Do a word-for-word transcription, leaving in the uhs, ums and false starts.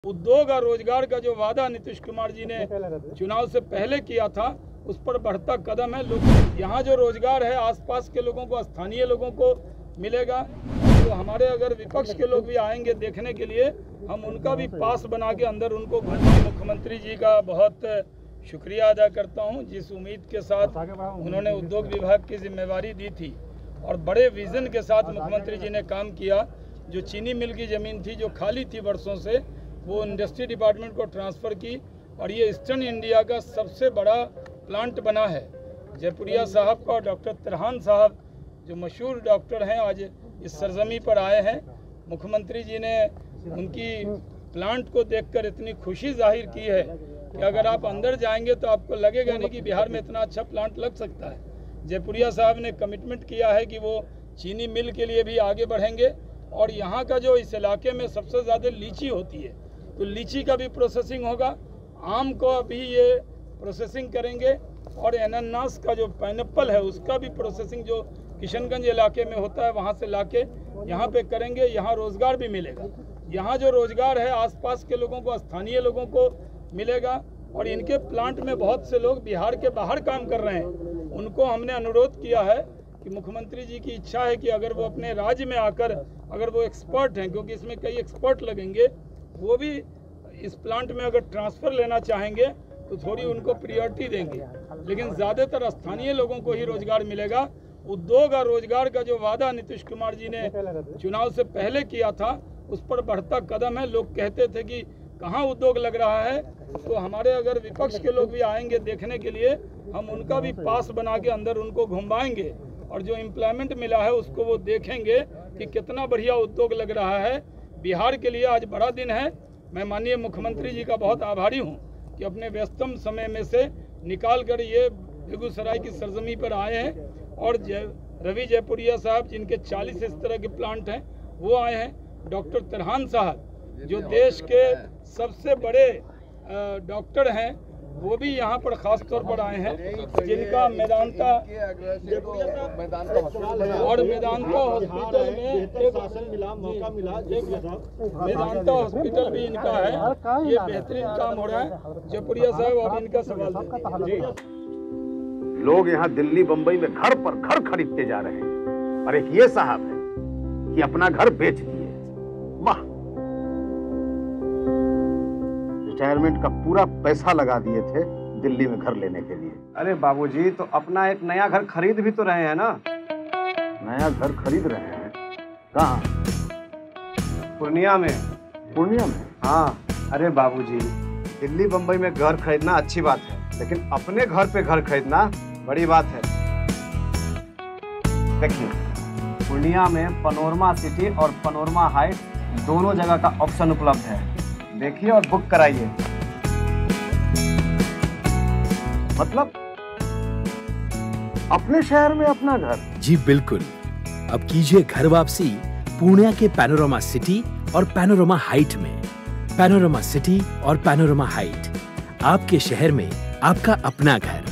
उद्योग और रोजगार का जो वादा नीतीश कुमार जी ने चुनाव से पहले किया था उस पर बढ़ता कदम है। लोग यहाँ जो रोजगार है आसपास के लोगों को, स्थानीय लोगों को मिलेगा। तो हमारे अगर विपक्ष के लोग भी आएंगे देखने के लिए, हम उनका भी पास बना के अंदर उनको घुमा। मुख्यमंत्री जी का बहुत शुक्रिया अदा करता हूँ, जिस उम्मीद के साथ उन्होंने उद्योग विभाग की जिम्मेवारी दी थी और बड़े विजन के साथ मुख्यमंत्री जी ने काम किया। जो चीनी मिल की ज़मीन थी जो खाली थी वर्षों से, वो इंडस्ट्री डिपार्टमेंट को ट्रांसफ़र की और ये ईस्टर्न इंडिया का सबसे बड़ा प्लांट बना है। जयपुरिया साहब का, डॉक्टर तरहान साहब जो मशहूर डॉक्टर हैं, आज इस सरजमी पर आए हैं। मुख्यमंत्री जी ने उनकी प्लांट को देखकर इतनी खुशी जाहिर की है कि अगर आप अंदर जाएंगे तो आपको लगेगा नहीं कि बिहार में इतना अच्छा प्लांट लग सकता है। जयपुरिया साहब ने कमिटमेंट किया है कि वो चीनी मिल के लिए भी आगे बढ़ेंगे और यहाँ का जो इस इलाके में सबसे ज़्यादा लीची होती है तो लीची का भी प्रोसेसिंग होगा, आम को अभी ये प्रोसेसिंग करेंगे और अनानास का जो पाइनएप्पल है उसका भी प्रोसेसिंग जो किशनगंज इलाके में होता है वहाँ से लाके यहाँ पे करेंगे। यहाँ रोज़गार भी मिलेगा। यहाँ जो रोज़गार है आसपास के लोगों को, स्थानीय लोगों को मिलेगा और इनके प्लांट में बहुत से लोग बिहार के बाहर काम कर रहे हैं। उनको हमने अनुरोध किया है कि मुख्यमंत्री जी की इच्छा है कि अगर वो अपने राज्य में आकर, अगर वो एक्सपर्ट हैं, क्योंकि इसमें कई एक्सपर्ट लगेंगे, वो भी इस प्लांट में अगर ट्रांसफ़र लेना चाहेंगे तो थोड़ी उनको प्रियोरिटी देंगे, लेकिन ज़्यादातर स्थानीय लोगों को ही रोज़गार मिलेगा। उद्योग और रोज़गार का जो वादा नीतीश कुमार जी ने चुनाव से पहले किया था उस पर बढ़ता कदम है। लोग कहते थे कि कहाँ उद्योग लग रहा है, तो हमारे अगर विपक्ष के लोग भी आएंगे देखने के लिए, हम उनका भी पास बना के अंदर उनको घुमाएंगे और जो एम्प्लॉयमेंट मिला है उसको वो देखेंगे कि कितना बढ़िया उद्योग लग रहा है। बिहार के लिए आज बड़ा दिन है। मैं माननीय मुख्यमंत्री जी का बहुत आभारी हूँ कि अपने व्यस्तम समय में से निकाल कर ये बेगूसराय की सरजमी पर आए हैं और जय रवि जयपुरिया साहब जिनके चालीस इस तरह के प्लांट हैं वो आए हैं। डॉक्टर तरहान साहब जो देश के सबसे बड़े डॉक्टर हैं वो भी यहाँ पर खास तौर पर आए हैं, जिनका मेदांता और मेदांता हॉस्पिटल में मेदांता हॉस्पिटल भी इनका है। ये बेहतरीन काम हो रहा है। जयपुरिया साहब और इनका सवाल जी। लोग यहाँ दिल्ली बंबई में घर पर घर खरीदते जा रहे हैं और एक ये साहब है कि अपना घर बेच दिए। वाह! रिटायरमेंट का पूरा पैसा लगा दिए थे दिल्ली में घर लेने के लिए। अरे बाबूजी, तो अपना एक नया घर खरीद भी तो रहे हैं ना। नया घर खरीद रहे हैं? कहाँ? पूर्णिया में। पूर्णिया में? हाँ। अरे बाबूजी, दिल्ली बंबई में घर खरीदना अच्छी बात है, लेकिन अपने घर पे घर खरीदना बड़ी बात है। देखिए, पूर्णिया में पनोरमा सिटी और पनोरमा हाइट दोनों जगह का ऑप्शन उपलब्ध है। देखिए और बुक कराइए। मतलब अपने शहर में अपना घर? जी बिल्कुल। अब कीजिए घर वापसी पूर्णिया के पैनोरमा सिटी और पैनोरमा हाइट में। पैनोरमा सिटी और पैनोरमा हाइट, आपके शहर में आपका अपना घर।